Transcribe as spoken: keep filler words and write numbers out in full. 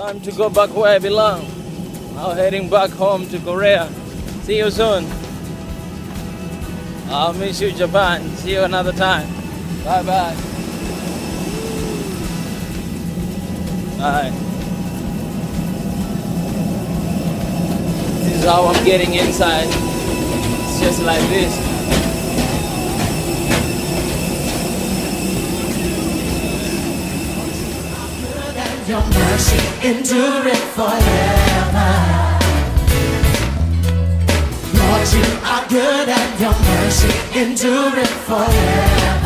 Time to go back where I belong. Now heading back home to Korea. See you soon. I'll miss you, Japan. See you another time. Bye bye. Bye. This is how I'm getting inside. It's just like this. Your mercy endureth forever. Lord, you are good and your mercy endureth forever.